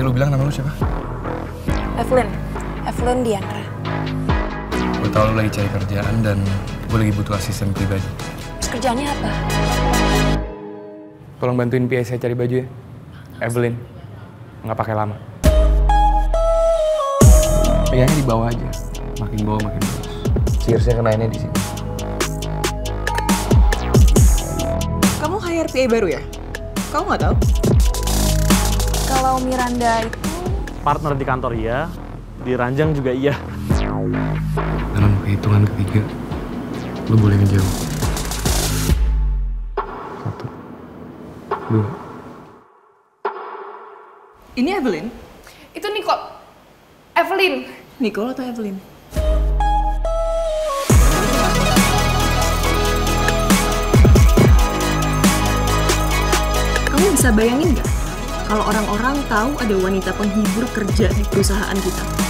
Tadi lu bilang nama lu siapa? Evelyn. Evelyn Diandra. Gue tau lu lagi cari kerjaan dan gue lagi butuh asisten pribadi. Terus kerjaannya apa? Tolong bantuin PA saya cari baju ya. Evelyn. Nggak pakai lama. Pegangnya di bawah aja. Makin bawah makin bagus. Cheersnya kenainnya di sini. Kamu hire PA baru ya? Kamu nggak tahu? Kalau Miranda itu... Partner di kantor iya, di ranjang juga iya. Dalam perhitungan ketiga, lu boleh ngejauh. 1, 2. Ini Evelyn? Itu Nicole. Evelyn. Nicole atau Evelyn? Kamu bisa bayangin nggak kalau orang-orang tahu ada wanita penghibur kerja di perusahaan kita?